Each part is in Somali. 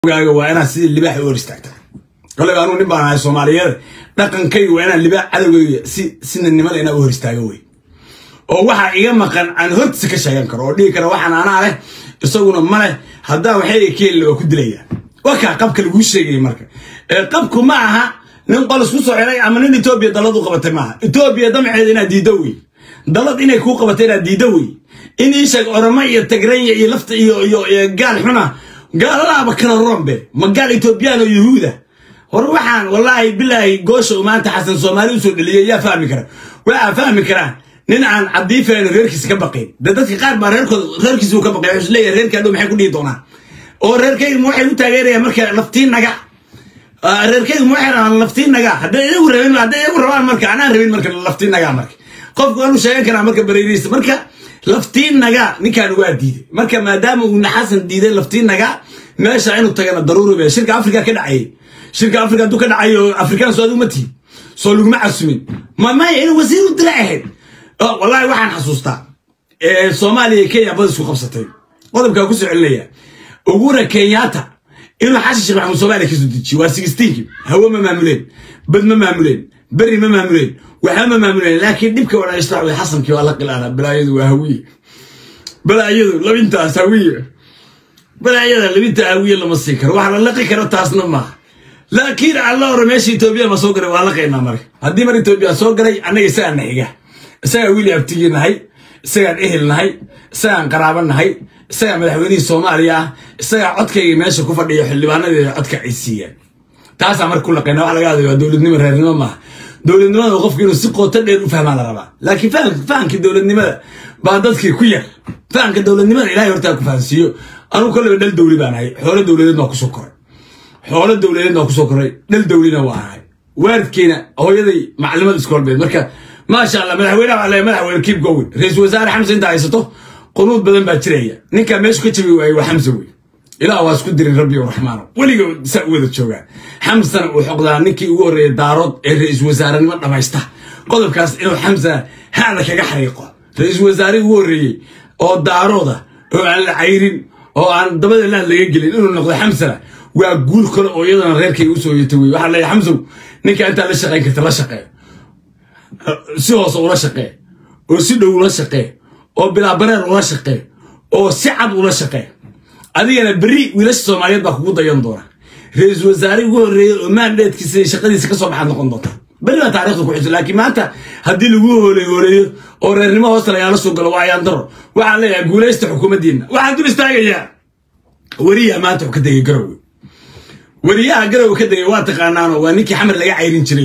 وأنا سيد اللي بحي ورستعت قال لي أنا نبغى على الصوماليين لكن كي وأنا اللي بحي عدوي سن النمل أنا ورستعوي وواحد أيام كان عن هرت سكشة ينكر ودي كنا واحد أنا عليه يسوون ماله هذا وحيد كيل وكد ليه وكا قبك الوش يجي مركب قبكم معها ننقل سوسو علي عملنا إثيوبيا ضلوا قبته معها إثيوبيا دم عندنا ديدوي ضلت إني كوك قبتنا ديدوي إني إيش أرمي التجري يلفت قال هنا قال لا بكنا الرمبة ما قال إثيوبيان ويهودا وروحان والله بالله جوش وما أنت حسن صومالي وسود اللي يا فاهم كره وفاهم كره ننعن عضيفة غيركس كبقين ده قارب غيركس وكبقين عش ليه غير كانوا محي كل يدونا وغير كي موحي وتغير يا مركز لفتين نجا غير كي موحي على لفتين نجا هذا يورين مركز أنا ربين مركز لفتين نجا مركز قف قالوا شيء كان مركز بريريس مركز لفتين نجا نكان وادي مركز ما دام ونحسن ديده لفتين نجا ماشي عينه تجانا ضروري بشركة أفريقيا كده عي شركة أفريقيا دو كده عي أفريقيا سعودي متي صلوا مع السمين ما يعني وزير الدلاعه والله واحد حسوستا الصومالي كيا بدسوا خمسة قدم كاكوس عليا وجورا كياتا إنه حاسس محمود صومالي كيسوديتشي واسيستيكي هو ما معمولين بد ما معمولين بري ما معمولين وحما ما معمولين لكن نبكي ولا يشرح ويحصن كي والله قلنا بلا يد وهوية بلا يد لو أنت هوية بلا يد اللي أنت هوية لما تسكر واحد لقي كرة تاسنا ما لكن الله رميشي توبيا ما سوقري والله قينا مرك هدي مري توبيا سوقري أنا يسأل نحيجه سأ ويلي أبتيجي نهاي سأ إهل نهاي سأ قرابة نهاي سأ مدحوني الصومالية سأ عدك ماشي كفر يحل بانا عدك عيسية تاس عمر كل قناة على قاعد دولة نمر هرنا ما دولة نمر وقف كيلو سقو تدير وفهم على ربع لكن فهم كدولة نمر بعدك كويا فهم كدولة نمر لا يرتاح كفانسيو أنا كل بدل دولة باناي حول الدولة ناقص سكر حول الدولة ناقص سكر دل دولة نواعي وارد كينا هو يدي معلومات سكول بين مركز ما شاء الله مدحوينه على مدحوين كيب جوين رئيس وزراء حمزة انت عايزته قنوط بدن باتريا نيكا مش كتبي وحمزوي الى واس كدري ربي ورحمن ولي سويد جوغا حمزه وحقدا نيكي ugu daarood ee رئيس وزراء ما dhamaysta qodobkaas inuu حمزه hada kaga xariiqo رئيس وزراء ugu horeeyay oo daarooda oo aan la cayrin oo aan dabada la laga gelin inuu noqdo حمزه waa guul kale oo iyadana reerkay u soo yitay waxa la حمزه ninka inta la shaqeyn karta la shaqeey si hoos ula shaqee oo si dhow ula shaqee oo bilaa bareer ula shaqee oo si cad ula shaqee adigana bari wiilasha Soomaaliyeed baa kugu dayan doona ra'iisul wasaare ugu horeeyay oo mandatekiisa shaqadiisa ka soo baxay noqon doonta bari waa taariikhda ku xidhan laakiin maanta hadii lagu horeeyo oo reernimo hoos la soo galo waa ayaan daro waxa la yahay guulaysta xukuumaddiina waxaan dul istaagayaa wariyaha maanta ka dagay garow wariyaha garow ka dagay waa taqaanaan waa ninkii xamar laga cayrin jiray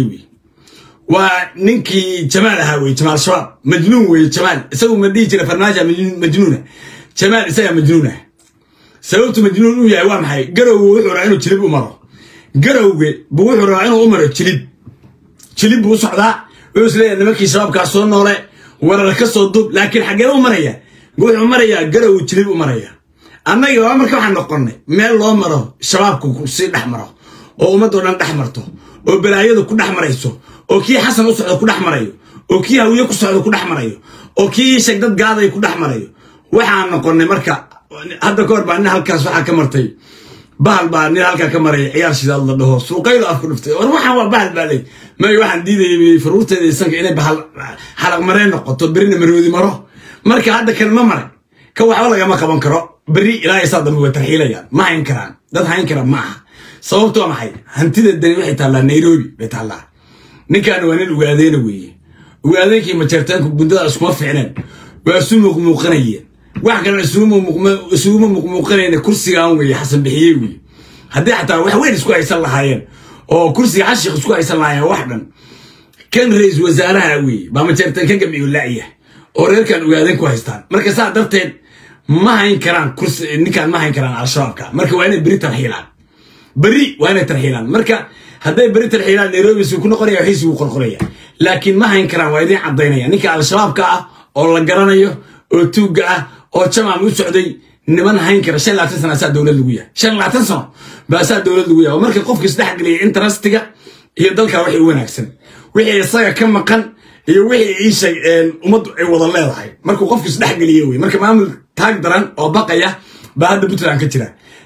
وننكي جمال هاوي جمال شباب مجنون وي جمال سووا مديجة فرناجة مجنونة جمال سيا مجنونة سويت مجنون ويا وام حي قروا وحور عينه تلب أمره قروا بوحور عينه أمره تلب وصعدا ويسلي أن مكي شباب كاسون ولا ولا كسر الضب لكن حاجة أمرية قول أمرية قروا تلب أمرية أما يا أمر كم حنقرني ما الله أمره شباب كوسين أحمره أو ما دون أحمرته وبلايده كل أحمريسه oo kii xasan u socdo ku dhaxmarayo oo kii hawiye ku socdo ku dhaxmarayo oo kii shaqad gaaday ku dhaxmarayo waxaan noqonay marka hadda koor baan halkaas waxa ka martay bahal baan halka ka maray ciyaar shidaal la dhaho suuqayda afku dhuftay war waxaan waa bahal baalay ma waxaan diiday faruurteeda isanka inay bahal xalaq mareen noqoto birina maroodi maro marka hadda kalma maray ka waxa laga ma qaban karo bari ilaa ay saadam way tarxiilayaan ma hayn karaan dad hayn karaan ma sababtoo maxay hantida dani waxay taala Nairobi bay taala ninkan waa nin ugaadeen weeye ugaadeenkii ma jartaanku bundada isku fiicnaan waa suuq muuqanayeen wax kale suuq muuqanayeen kursiga aan weeye xasan bixiyay weeye hadii xataa wax weyn isku haysan lahaayeen oo kursiga xashiq isku haysan lahaayeen wax dhan kan ra'iis wasaaraha weeye ba ma jartaan ka gamiyo laaciya oo reerkan ugaadeen ku haystaan marka saa darteed ma hayn karaan kursi ninkan ma hayn karaan al-shabaabka marka waa inay bari tarxiilaan bari waa inay tarxiilaan marka هذا بريت الحيلان نيروبي سيكون قرية وحيس يكون قرية لكن ما هينكران وايدين عضينيا نيكا على الشباب كا أو لقرانيو أو توقع أو تشمع مسعودي نمان هينكر شن لا تنسى أساد دولة الوية شن لا تنسى بأساد دولة الوية ومركز قفك يستحق لي انترستيجا هي ضلك وحي وين أحسن وحي يصير كم مكان هي وحي يعيش ومض عوض الله هاي مركز قفك يستحق لي يوي مركز ما عمل تقدران أو بقية بعد بطلع كتير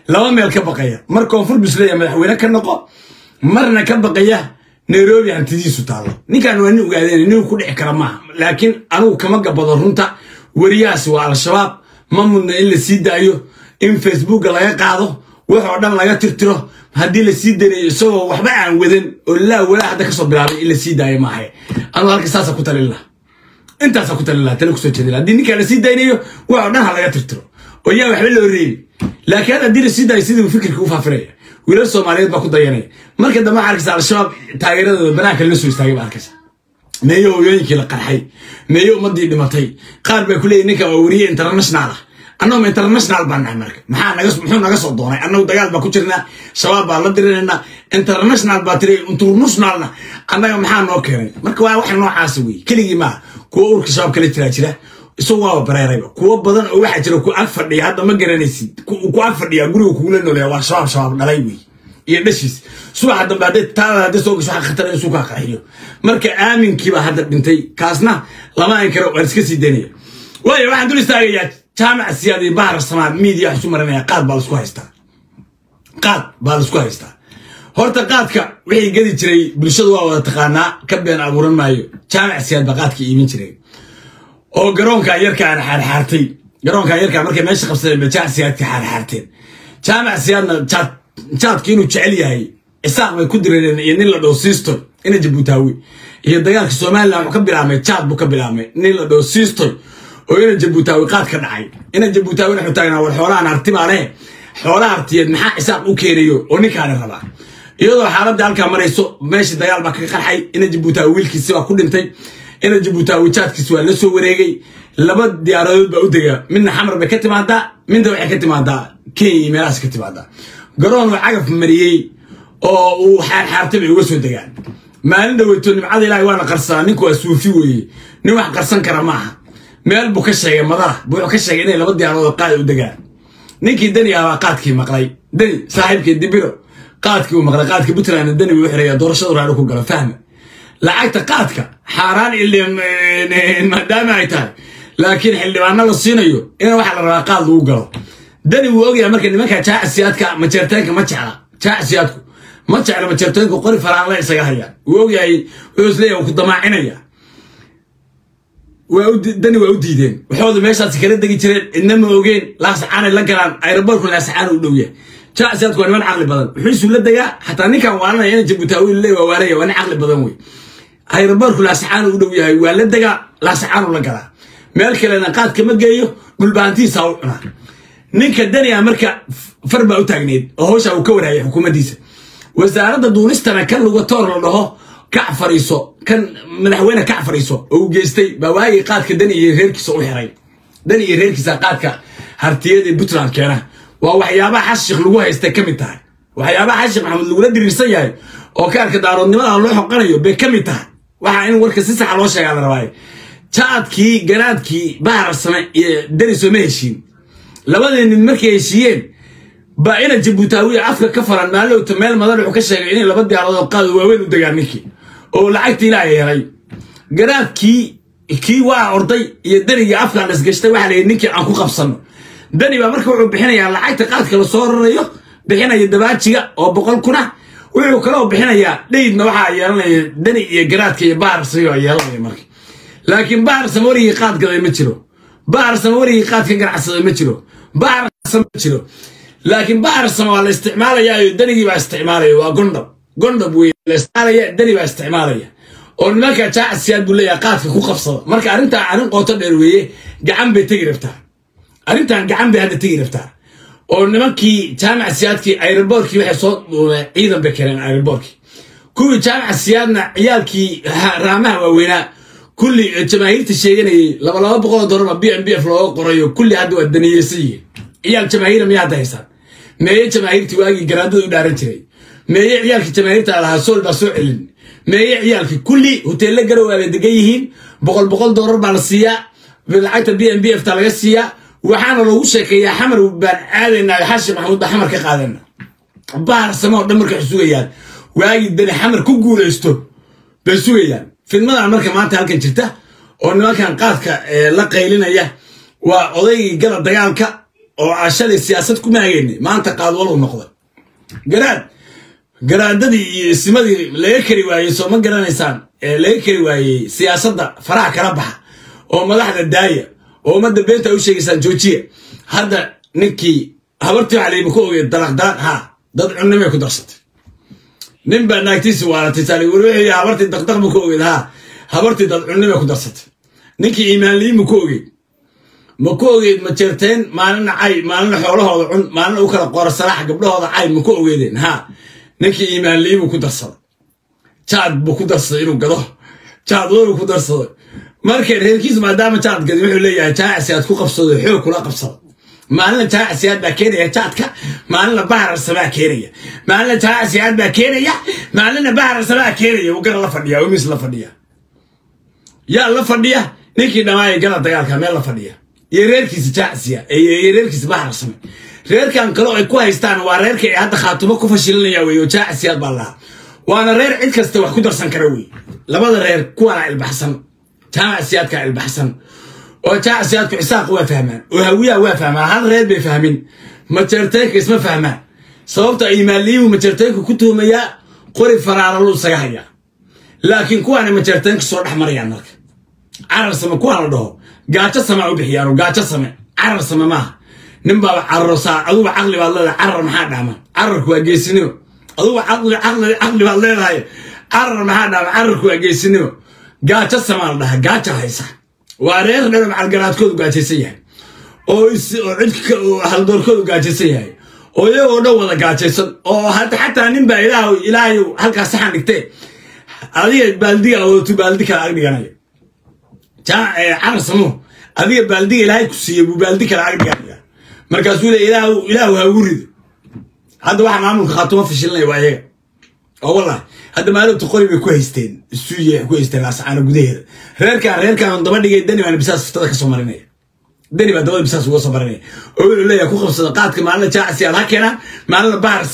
لو ميل كبقية مركون فول بسلية مدحوينة كنقو مرنا كبقية نيروبي عن تديسو تالا نكان وانو قاعدين انو كل احكرامها لكن انو كما قبض رنتا ورياسي وعلى الشباب ممن إلا سيدا ايو ان فيسبوك لا يقعدو وحو دان لا ترترو هدي لا سيدا يسو وحبا عن ودن ولا حدا كسو بلابي الا سيدا اي ماهي انا هلك ساسا كتل الله انت ساسا كتل الله تلك سو جديلا دي نكان لا سيدا ايو وحو دان لا ترترو ويا وحبا لو ريبي لكن هذا دي لا سيدا يسيدا وفكرك وفافريه ويلا الصوماليات باكو ضياني marka dama arkaysa al-shabaab taageerada banaanka la soo istaagay ba arkaysa meeyo yooyinkii la qarxay meeyo madii dhimatay qaar bay ku leeyeen ninka wariye international annagu international baan nahay marka muxuu naga soo doonay annagu dagaal ba ku jirnaa shabaab baa la dirinayna international baa tiray internationalna annaga maxaa noo keenay marka waa wax noocaas weey keligii ma kuwa urka shabaab kale jira isoo waa bareeray kuwa badan oo waxa jira ku ag fadhiya hadda ma garanaysid ku ag fadhiya guriga kuula noolay waa shabaab dhalay weey iyo dhashiis subax dambadeed taada soo gasho khatar in suuqa qaxiyo marka aaminkiiba hadda dhintay kaasna lama aan karo war iska sii deynay way waxaan dul istaagayaa jaamac siyaadi bahar Soomaal media xusuu maranaya qaad baa la isku haystaa horta qaadka wixii gadi jiray bulshadu waa wada taqaanaa ka been abuuran maayo jaamac siyaad baqaadka iibin jiray oo garoonka yarka aan xarxartay garoonka yarka markay meesha qabsadeen jaamac siyaadka xarxarteen jaamac siyaadna jaadkii inuu jecel yahay isaaq bay ku direen in la dhoo siisto in Jabuutaawi iyo dagaalka Soomaaliland wuxuu ka bilaabmay jaad buu ka bilaabmay in la dhoo siisto oo in Jabuutaawi qaad ka dhacay in Jabuutaawi wuxuu taagnaa war xoolaha artimaale xoolaha artiyeed maxaa isaaq u keenayo oo ninkaan rabaa iyadoo xaaladda halka marayso meeshii dagaal baa ka qarxay in Jabuutaawi wiilkiisa waa ku dhintay in Jabuutaawi jaadkiisa waa la soo wareegay laba diyaaradood baa u degay midna xamar bay ka timaadaa midna waxay ka timaadaa Kenya meelaas ka timaadaa garoon cagaf mariyay oo uu xarxartay uga soo degaan maalin dhaweyto nimcada Ilaahay waa la qarsaa ninku waa suufi weeye nin wax qarsan kara maaha meel buu ka sheegay madara buu ka sheegay inay laba diyaarood qaad u degaan ninkii dani ah qaadkii maqlay dani saaxiibkii dibiro qaadkii uu maqlay qaadkii Puntland dani uu xiraya doorashada raad ku gala fahma lacagta qaadka xaaraan ilaa maadaama ay tahay laakiin xildhibaanada la siinayo in wax la rabaa qaad lagu galo dani wuu ogyahay marka nimanka jaacsiyaadka ma jeertaanka ma jecla jaacsiyaadku ma jecla ma jeertaanku qori faraan la isaga haya wuu ogyahay wuxuu isleeyahay ku damaacinaya dani waa u diideen waxooda meeshaas kala degi jireen inama ogeen laascaan la galaan aeroboorku laascaan u dhow yahay jaacsiyaadku waa niman caqli badan wuxuu isu la dagaa hatta ninkan waalanaya in Jabuutaawi leeyahay waalaya waa caqli badan way aeroboorku laascaan u dhow yahay waa la dagaa laascaan la galaa meel kale qaad kama geeyo dhulbaantiisa u cunaa ninka dani marka farba u taagneed oo hawsha uu ka warayay xukuumaddiisa wasaaradda duunistana kan lagu toor la dhaho ka fariiso kan madaxweyne ka fariiso oo geystay bawaagi qaadka dani iyo reerkiisa u xiray dani iyo reerkiisa qaadka hartiyada Puntland keena waa waxyaabaha xashiq lagu haystay kamid tahay waxyaabaha xashiq maxamed lagu la diriirsan yahay oo kaarka daaroodnimada loo xoqanayo bay kamid tahay waxa in warka si sax loo sheegaa la rabaa jaadkii garaadkii bahar Soomaal iyo dani soo meeshiin labadeen markay heshiiyeen ba ina Jabuutaawi afka ka faran maalowta meel madar wuxuu ka sheegay in laba diyaaradood qaad waaweyn u degaan ninkii oo lacagtii Ilaahay yaray garaadkii waa orday iyo daniga afka la isgashtay waxa leeyahay ninkii aan ku qabsano dani ba marka wuxuu bixinayaa lacagta qaadka la soo rarayo bixinaya dabaajiga oo 100 kuna wuxuu kala bixinayaa dheydna waxa yeelanaya dani iyo garaadka iyo baar sayo yeelanaya markii laakiin baar samori qaad gaday ma jiro baar samori qaad ka ganacsaday ma jiro baar samjiro laakiin baar sama la isticmaalaya danigi baa isticmaalaya waa gondab way la isticmaalaya dani baa isticmaalaya oo nimanka jaacsiyaad buu leeyahay qaadka ku qabsada marka arrin qoto dheer weeye gacan bay tagi rabtaa arrintan gacan bay hadda tagi rabtaa oo nimankii jaamacsiyaadkii aeroboorkii waxay soo ciidan bay keeneen aeroboorkii kuwii jaamacsiyaadna ciyaalkii raamaha waaweynaa kulli jamaahiirta sheeganayay $200 BNBF loo qorayo kulli hadda waa daniyeysiin ciyal jamaahiir ma yaadaysan meeyay jamaahiirti waagi garaadada u dhaaran jiray meeyay ciyalki jamaahiirta laha sool ba soo celin meeyay ciyalki kulli hotel garow ay degan yihiin $100 baa la siiyaa lacagta BNBF ta laga siiyaa waxaana lagu sheekeeyaa xamar baan aadayna Xashim Maxamuud xamar ka qaadana baar samo dhamarka xusugayaan waagi dani xamar ku guuleysto bay sugayaan filmadan marka maanta halkan jirta oo nimankan qaadka la qaylinaya waa odaygii gala dagaalka oo ashada siyaasad ku maageen maanta qaad wal noqday garaadadii iyo ismadii laga kari waayay soo ma garanaysaan laga kari waayay siyaasadda faraha kala baxa oo madaxda daaya oo umada beenta u sheegaysan joojiye hadda ninkii habartii caleema ku ogay dalaq ha dad cunimo ku darsatay nin baa naagtiisa waalatay saali warbixi habartii daqdaq ku ogay ha habartii dad cunimo ku darsatay ninkii iimaanliimo ku ogay ma ku ogay ma jirteen maalin ay maalin xoolahooda cun maalin u kala qorsalax gabdhahooda ay ma ku ogeedeen ha ninkii iimaanliimo ku darsaday jaad buu ku darsaday inuu gado jaad wuu ku darsaday markay reerkiisa maadaama jaad gadi wuxuu leeyahay jaacsi aad ku qabsado xoog kula qabsado maalin jaacsi aad baa keenaya jaadka maalin bahar sabaa keenaya maalin jaacsi aad baa keenaya maalin bahar sabaa keenaya uu gar la fadhiya oo mis la fadhiya yaa la fadhiya ninkii dhamaay gala dagaalka meel la fadhiya iyo reerkiisa jaacsiya iyo reerkiisa bahar sabaa reerkan kale ay ku haystaan waa reerka ay hadda khaatumo ku fashilinaya weeyo jaacsiyaad baa lahaa waana reer cid kasta wax ku darsan kara weey labada reer kuwana ilbaxsan jaacsiyaadka ilbaxsan oo jaacsiyaadku isaaq waa fahmaan oo hawiya waa fahmaan hal reer bay fahmin ma jartayka isma fahmaan sababta ay maaliyu ma jartayku ku tuumaya qori faraaralo sagahaya laakiin kuwana ma jartayku soo dhaxmarayaan marka arar sama kuwana dhaho gaajo sama u bixiyaan gaajo sama arar sama ma نبى عرّسا أدو عقلي والله عرّ محاد عمل عرّك وجيسنيو أدو عقلي والله هاي عرّ محاد عمل عرّك وجيسنيو قاتش السمار ده قاتش هيسا واريخ نرم على القناة كود قاتش سيها أو عندك هالدور كود قاتش سيها أو يو نو ولا قاتش سن أو حتى نبى إلهي هالك صحن كتير هذه بلدية أو تبلدي كأغني أنا جا عرّ سمو هذه بلدية إلهي كسي وبلدي كأغني markaas uu ilaahu ha urid hadda waxa maamulka khaatumo fashilnay waaye oo wallahi hadda maalinta qoriga ku haysteen isuuye ku haysteen ascaana gudaheeda reerkan daba dhigay dani baan bisaas ftada ka soo marinay dani baa daba bisaas uga soo marinay oo uu leeyahay ku qabsada qaadka maalin jaacsi aan hakeena maalin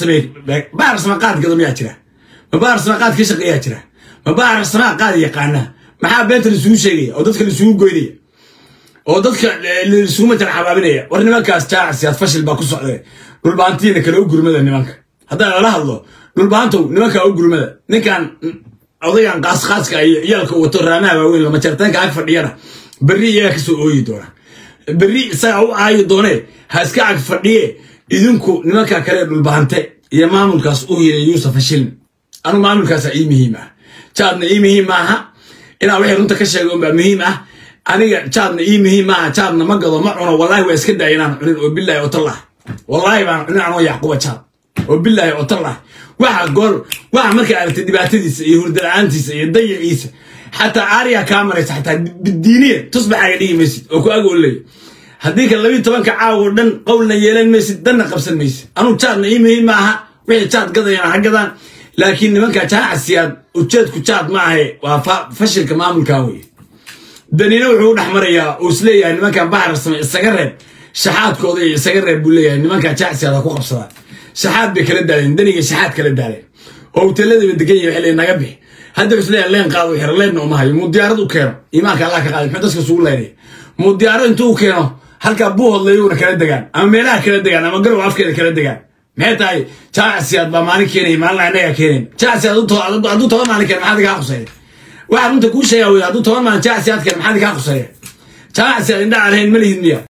baar sama qaad gadam yaa jira ma baar sama qaad ka shaqeeyaa jira ma baar sama qaad yaqaana maxaa beenta la isugu sheegay oo dadka la isugu goynay oo dadka isugu matal xabaabinaya war nimankaas jaacsiyaad fashil baa ku socday dhulbaantiina kale u gurmada nimanka hadda la hadlo dhulbaantu nimanka u gurmada ninkan odayan qaasqaaska ay yalka wato raamaha waaweyn lama jartanka ag fadhiyana bari iyaga ka soo ooyi doona bari isaga u aayo doone ha iska ag fadhiye idinku nimanka kale dhulbaante iyo maamulkaas u yeelay Yuusuf fashil anu maamulkaas ay muhiim ah jaadna ay muhiim ah ina wixii runta ka sheego baa muhiim ah aniga jaadna ii muhiim ah jaadna ma gado ma cuno wallahi waa iska daayinaan cunin oo billahi oo tallah wallahi baan cunin anoo yaqooba jaad oo billahi oo tallah waxa marka aragtay dhibaatadiisa iyo hurdalaantiisa iyo dayaciisa حتى عاريا كاميرا حتى بالدينية تصبح على دي مسجد أو أقول لي هديك اللي تبانك عاودن قولنا يلين مسجد دنا قبس المسجد أنا تشاد نيمه معها وين تشاد قضية هكذا لكن ما كان عسياد وتشاد كتشاد معه وفشل كمان الكاوي دنينا وحول أحمرية وسلية يعني ما كان بحر السجرب شحات كودي السجرب بقول يعني ما كان عسياد أكو قبصة شحات بكرد دارين دنيا شحات كرد دارين أو تلذي بدقية حلي نجبه هذا بس ليه لين قاضي حر لين وما هي مديار وكيرو إيمانك الله كقاضي حدث كسول ليه مديار أنتو كيرو هل كابوه الله يورك كرد دجان أما ملا كرد دجان أما قروا عف كده كرد دجان مهتاي شاسياد بماني كيرين ما الله عنده كيرين شاسياد أدو طبعا ماني كيرين هذا كأخسره واحد أنت كل شيء أو أدو طبعا ما شاسياد كيرين هذا كأخسره شاسياد إندا عليهم مليون مية